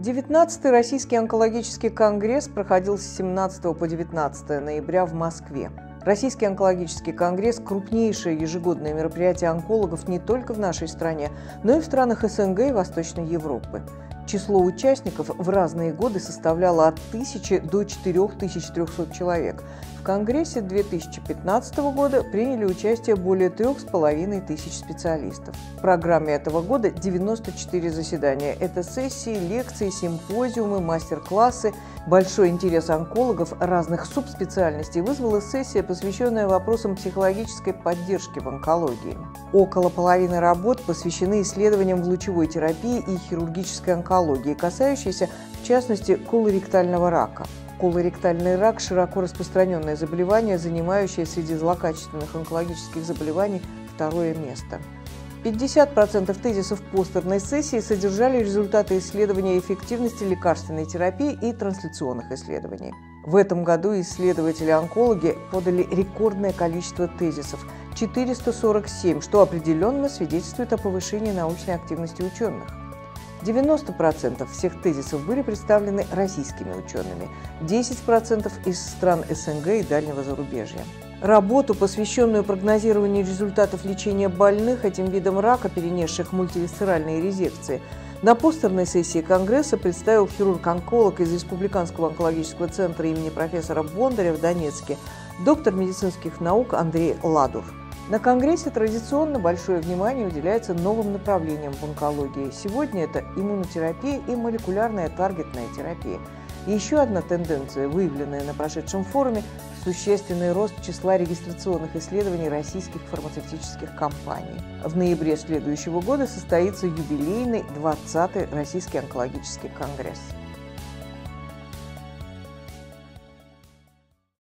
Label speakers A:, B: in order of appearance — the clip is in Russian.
A: 19-й Российский онкологический конгресс проходил с 17 по 19 ноября в Москве. Российский онкологический конгресс – крупнейшее ежегодное мероприятие онкологов не только в нашей стране, но и в странах СНГ и Восточной Европы. Число участников в разные годы составляло от 1000 до 4300 человек. В Конгрессе 2015 года приняли участие более 3500 специалистов. В программе этого года 94 заседания. Это сессии, лекции, симпозиумы, мастер-классы. Большой интерес онкологов разных субспециальностей вызвала сессия, посвященная вопросам психологической поддержки в онкологии. Около половины работ посвящены исследованиям в лучевой терапии и хирургической онкологии, касающейся, в частности, колоректального рака. Колоректальный рак – широко распространенное заболевание, занимающее среди злокачественных онкологических заболеваний второе место. 50% тезисов постерной сессии содержали результаты исследования эффективности лекарственной терапии и трансляционных исследований. В этом году исследователи-онкологи подали рекордное количество тезисов – 447, что определенно свидетельствует о повышении научной активности ученых. 90% всех тезисов были представлены российскими учеными, 10% из стран СНГ и дальнего зарубежья. Работу, посвященную прогнозированию результатов лечения больных этим видом рака, перенесших мультивисцеральные резекции, на постерной сессии Конгресса представил хирург-онколог из Республиканского онкологического центра имени профессора Бондаря в Донецке, доктор медицинских наук Андрей Ладур. На Конгрессе традиционно большое внимание уделяется новым направлениям в онкологии. Сегодня это иммунотерапия и молекулярная таргетная терапия. И еще одна тенденция, выявленная на прошедшем форуме – существенный рост числа регистрационных исследований российских фармацевтических компаний. В ноябре следующего года состоится юбилейный 20-й Российский онкологический конгресс.